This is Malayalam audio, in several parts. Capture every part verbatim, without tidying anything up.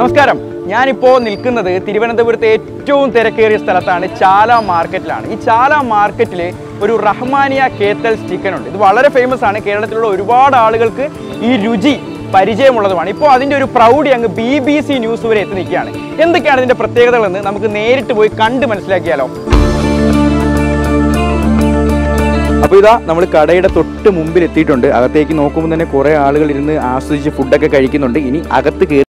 നമസ്കാരം. ഞാനിപ്പോൾ നിൽക്കുന്നത് തിരുവനന്തപുരത്തെ ഏറ്റവും തിരക്കേറിയ സ്ഥലത്താണ്, ചാല മാർക്കറ്റിലാണ്. ഈ ചാല മാർക്കറ്റിൽ ഒരു റഹ്മാനിയ കേത്തൽസ് ചിക്കൻ ഉണ്ട്. ഇത് വളരെ ഫേമസ് ആണ്. കേരളത്തിലുള്ള ഒരുപാട് ആളുകൾക്ക് ഈ രുചി പരിചയമുള്ളതുമാണ്. ഇപ്പോൾ അതിൻ്റെ ഒരു പ്രൗഢി അങ്ങ് ബി ബി സി ന്യൂസ് വരെ എത്തി നിൽക്കുകയാണ്. എന്തൊക്കെയാണ് ഇതിൻ്റെ പ്രത്യേകതകളെന്ന് നമുക്ക് നേരിട്ട് പോയി കണ്ട് മനസ്സിലാക്കിയാലോ. അപ്പോൾ ഇതാ നമ്മൾ കടയുടെ തൊട്ട് മുമ്പിൽ എത്തിയിട്ടുണ്ട്. അകത്തേക്ക് നോക്കുമ്പോൾ തന്നെ കുറേ ആളുകൾ ഇരുന്ന് ആസ്വദിച്ച് ഫുഡൊക്കെ കഴിക്കുന്നുണ്ട്. ഇനി അകത്ത് കയറി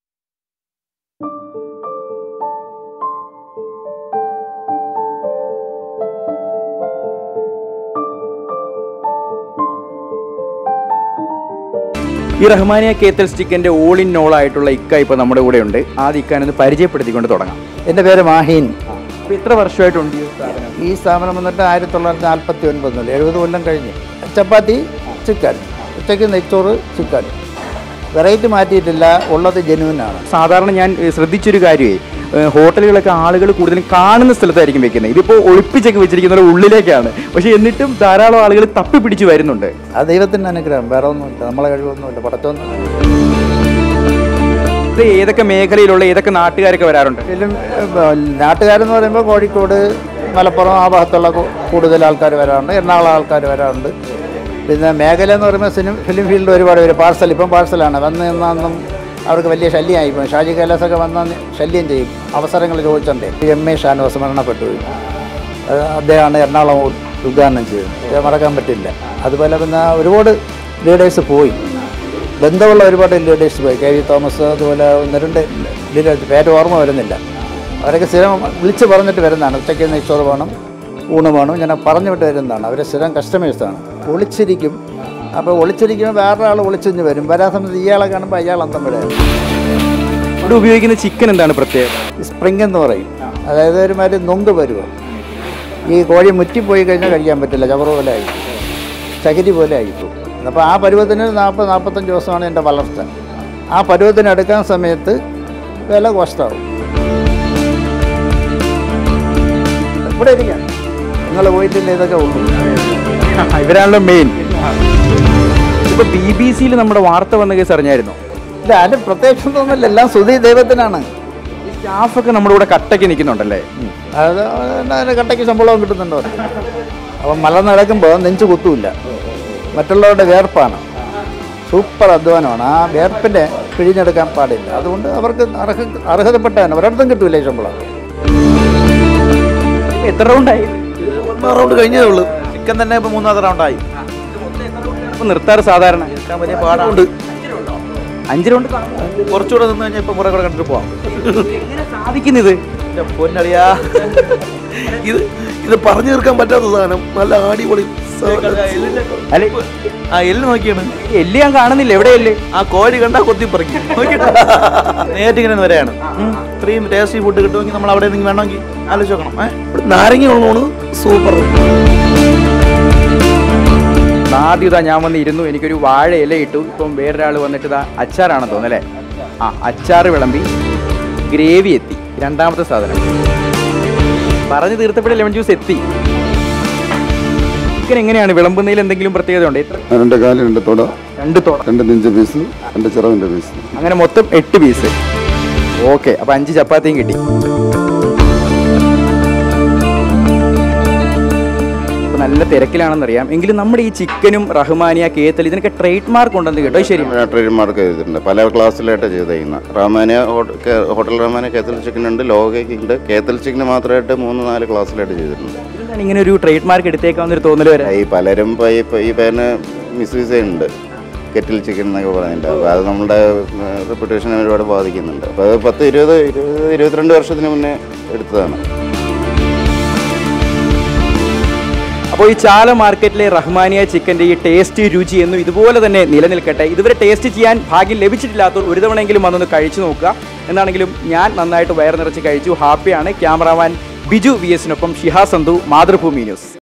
ഈ റഹ്മാനിയ കേത്തൽസ് ചിക്കൻ്റെ ഓൾ ഇൻ ഓൾ ആയിട്ടുള്ള ഇക്ക ഇപ്പോൾ നമ്മുടെ കൂടെ ഉണ്ട്. ആദ്യം ഇക്കാനൊന്ന് പരിചയപ്പെടുത്തിക്കൊണ്ട് തുടങ്ങാം. എൻ്റെ പേര് മാഹീൻ. അപ്പോൾ എത്ര വർഷമായിട്ടുണ്ട് ഈ സ്ഥാപനം? ഈ സ്ഥാപനം വന്നിട്ട് ആയിരത്തി തൊള്ളായിരത്തി നാൽപ്പത്തി ഒൻപതിൽ എഴുപത് കൊല്ലം കഴിഞ്ഞ്. ചപ്പാത്തി ചിക്കൻ, ഉച്ചയ്ക്ക് നെയ്ച്ചോറ് ചിക്കൻ, വെറൈറ്റി മാറ്റിയിട്ടില്ല, ഉള്ളത് ജെനുവിനാണ്. സാധാരണ ഞാൻ ശ്രദ്ധിച്ചൊരു കാര്യമേ, ഹോട്ടലുകളൊക്കെ ആളുകൾ കൂടുതലും കാണുന്ന സ്ഥലത്തായിരിക്കും വെക്കുന്നത്. ഇതിപ്പോൾ ഒളിപ്പിച്ചൊക്കെ വെച്ചിരിക്കുന്നത് ഉള്ളിലേക്കാണ്. പക്ഷേ എന്നിട്ടും ധാരാളം ആളുകൾ തപ്പി പിടിച്ച് വരുന്നുണ്ട്. ആ ദൈവത്തിൻ്റെ അനുഗ്രഹം, വേറെ ഒന്നുമില്ല, നമ്മളെ കഴിവൊന്നുമില്ല, പടത്തൊന്നും. ഇത് ഏതൊക്കെ മേഖലയിലുള്ള ഏതൊക്കെ നാട്ടുകാരൊക്കെ വരാറുണ്ട്? ഫിലിം നാട്ടുകാരെന്ന് പറയുമ്പോൾ കോഴിക്കോട്, മലപ്പുറം ആ ഭാഗത്തുള്ള കൂടുതൽ ആൾക്കാർ വരാറുണ്ട്, എറണാകുളം ആൾക്കാർ വരാറുണ്ട്. പിന്നെ മേഖല എന്ന് പറയുമ്പോൾ സിനിമ ഫിലിം ഫീൽഡ് ഒരുപാട് പേര് പാഴ്സൽ, ഇപ്പം പാഴ്സലാണ് വന്ന് നിന്നൊന്നും അവർക്ക് വലിയ ശല്യമായി പോയി. ഷാജി കൈലാസൊക്കെ വന്നാൽ ശല്യം ചെയ്യും, അവസരങ്ങൾ ചോദിച്ചിട്ടുണ്ട്. എം എ ഷാനവാസ് മരണപ്പെട്ടു പോയി. അദ്ദേഹമാണ് എറണാകുളം ഉദ്ഘാടനം ചെയ്തത്, ഇത് മറക്കാൻ പറ്റില്ല. അതുപോലെ പിന്നെ ഒരുപാട് ലീഡേഴ്സ് പോയി, ബന്ധമുള്ള ഒരുപാട് ലീഡേഴ്സ് പോയി. കെ വി തോമസ്, അതുപോലെ ഒന്ന് രണ്ട് ലീഡേഴ്സ്, പേര് ഓർമ്മ വരുന്നില്ല. അവരൊക്കെ സ്ഥിരം വിളിച്ച് പറഞ്ഞിട്ട് വരുന്നതാണ്. ഉച്ചയ്ക്ക് നെയ്ച്ചോറ് വേണം, ഊണ് വേണം, ഇങ്ങനെ പറഞ്ഞു വിട്ട് വരുന്നതാണ്. അവർ സ്ഥിരം കസ്റ്റമേഴ്സാണ്. ഒളിച്ചിരിക്കും. അപ്പോൾ ഒളിച്ചിരിക്കുമ്പോൾ വേറൊരാൾ ഒളിച്ചിഞ്ഞ് വരും. വരാൻ സമയത്ത് ഇയാളെ കാണുമ്പോൾ അയാൾ അന്തം വിടും. ഇവിടെ ഉപയോഗിക്കുന്ന ചിക്കൻ എന്താണ് പ്രത്യേകത? സ്പ്രിംഗ് എന്ന് പറയും. അതായത് ഒരുമാതിരി നൊങ്ക് പരുവം. ഈ കോഴി മുറ്റിപ്പോയി കഴിഞ്ഞാൽ കഴിക്കാൻ പറ്റില്ല, ചവറ് പോലെ ആയിരിക്കും, ചകിരി പോലെ ആയിരിക്കും. അപ്പോൾ ആ പരുവത്തിന് നാൽപ്പത് നാൽപ്പത്തഞ്ച് ദിവസമാണ് എൻ്റെ വളർച്ച. ആ പരുവത്തിന് എടുക്കാൻ സമയത്ത് വില കോസ്റ്റാവും. ഇവിടെ ഇരിക്കാം, നിങ്ങൾ പോയിട്ടില്ല, ഇതൊക്കെ ഉള്ളൂ. ഇവരാണല്ലോ മെയിൻ. ഇപ്പോൾ ബി ബി സിയിൽ നമ്മുടെ വാർത്ത വന്ന കേസ് അറിഞ്ഞായിരുന്നു? ഇല്ല, അതിന് പ്രത്യേകിച്ച് തോന്നുന്നില്ല, എല്ലാം സ്തുതി ദൈവത്തിനാണ്. ഈ സ്റ്റാഫൊക്കെ നമ്മുടെ കൂടെ കട്ടയ്ക്ക് നിൽക്കുന്നുണ്ടല്ലേ? അത് അതിന് കട്ടയ്ക്ക് ശമ്പളവും കിട്ടുന്നുണ്ടോ? അപ്പം മലർന്ന് കിടക്കുമ്പോൾ നെഞ്ച് കുത്തുമില്ല, മറ്റുള്ളവരുടെ വേർപ്പാണ്. സൂപ്പർ അധ്വാനമാണ്. ആ വേർപ്പിൻ്റെ പിഴിഞ്ഞെടുക്കാൻ പാടില്ല. അതുകൊണ്ട് അവർക്ക് അർഹ അർഹതപ്പെട്ടാണ് ഒരിടത്തും കിട്ടൂല ഈ ശമ്പളം. എത്ര റൗണ്ടായി? മൂന്നാം റൗണ്ട് കഴിഞ്ഞതേ ഉള്ളൂ. ചിക്കൻ തന്നെ ഇപ്പോൾ മൂന്നാമത്തെ റൗണ്ടായി. അപ്പോൾ നിർത്താറ് സാധാരണ വലിയ പാടുണ്ട്. അഞ്ച് റൗണ്ട് കുറച്ചുകൂടെ നിന്ന് കഴിഞ്ഞാൽ ഇപ്പം കുറേ കൂടെ കണ്ടിട്ട് പോവാം. സാധിക്കുന്നത് പൊന്നളിയാ, ഇത് ഇത് പറഞ്ഞു തീർക്കാൻ പറ്റാത്ത സാധനം. നല്ല അടിപൊളി. അല്ലെ, ആ എല്ല് നോക്കിയാണ്. എല്ല് ഞാൻ കാണുന്നില്ല. എവിടെ എല്ല്? ആ കോഴി കണ്ടാൽ കൊത്തി പറിക്കും. നേരിട്ടിങ്ങനെ വരെയാണ്. ഇത്രയും ടേസ്റ്റി ഫുഡ് കിട്ടുമെങ്കിൽ നമ്മൾ അവിടെ നിന്ന് വേണമെങ്കിൽ ആലോചിച്ച് നോക്കണം. ഏഹ് നാരങ്ങ ഉള്ളതാണ് സൂപ്പർ. ആദ്യം ഇതാ ഞാൻ വന്ന് ഇരുന്നു, എനിക്കൊരു വാഴ ഇല ഇട്ടു. ഇപ്പം വേറൊരാൾ വന്നിട്ട് ഇതാ അച്ചാറാണെന്ന് തോന്നുന്നല്ലേ? ആ, അച്ചാറ് വിളമ്പി, ഗ്രേവി എത്തി, രണ്ടാമത്തെ സാധനം പറഞ്ഞു തീർത്തപ്പോഴേ ലെമൺ ജ്യൂസ് എത്തി. ചിക്കൻ എങ്ങനെയാണ് വിളമ്പുന്നതിൽ എന്തെങ്കിലും പ്രത്യേകത ഉണ്ട്? രണ്ട് കാല്, രണ്ട് തോട, രണ്ട് തോട, രണ്ട് നെഞ്ച് പീസ്, രണ്ട് ചിറവിൻ്റെ പീസ്, അങ്ങനെ മൊത്തം എട്ട് പീസ്. ഓക്കെ, അപ്പോൾ അഞ്ച് ചപ്പാത്തിയും കിട്ടി. നല്ല തിരക്കിലാണെന്നറിയാം, എങ്കിലും നമ്മുടെ ഈ ചിക്കനും റഹ്മാനിയ കേത്തൽ ഇതിനൊക്കെ ട്രേഡ് മാർക്ക് ഉണ്ടെന്ന് കേട്ടോ? ശരി, ട്രേഡ് മാർക്ക് ചെയ്തിട്ടുണ്ട്. പല ക്ലാസ്സിലായിട്ട് ചെയ്തിരിക്കുന്ന റഹ്മാനിയ ഹോട്ടൽ റഹ്മാനിയ കേത്തൽ ചിക്കൻ ഉണ്ട്, ലോകയ്ക്കുണ്ട്. കേത്തൽ ചിക്കന് മാത്രമായിട്ട് മൂന്ന് നാല് ക്ലാസ്സിലായിട്ട് ചെയ്തിട്ടുണ്ട്. ഇതാണ് ഇങ്ങനെ ഒരു ട്രേഡ് മാർക്ക് എടുത്തേക്കാവുന്നൊരു തോന്നൽ വരെ. ഈ പലരും ഈ പേരിന് മിസ്യൂസ് ചെയ്യുന്നുണ്ട്, കെറ്റിൽ ചിക്കൻ എന്നൊക്കെ പറയുന്നുണ്ട്. അപ്പോൾ അത് നമ്മുടെ റെപ്യൂട്ടേഷനെ ഒരുപാട് ബാധിക്കുന്നുണ്ട്. അപ്പോൾ അത് പത്ത് ഇരുപത് ഇരുപത് ഇരുപത്തിരണ്ട് വർഷത്തിന് മുന്നേ എടുത്തതാണ്. അപ്പോൾ ഈ ചാല മാർക്കറ്റിലെ റഹ്മാനിയ ചിക്കൻ്റെ ഈ ടേസ്റ്റ് രുചി എന്നും ഇതുപോലെ തന്നെ നിലനിൽക്കട്ടെ. ഇതുവരെ ടേസ്റ്റ് ചെയ്യാൻ ഭാഗ്യം ലഭിച്ചിട്ടില്ലാത്തവർ ഒരു തവണയെങ്കിലും വന്നൊന്ന് കഴിച്ചു നോക്കുക. എന്താണെങ്കിലും ഞാൻ നന്നായിട്ട് വയർ നിറച്ച് കഴിച്ചു, ഹാപ്പിയാണ്. ക്യാമറാമാൻ ബിജു വി എസിനൊപ്പം ഷിഹാ സന്ധു, മാതൃഭൂമി ന്യൂസ്.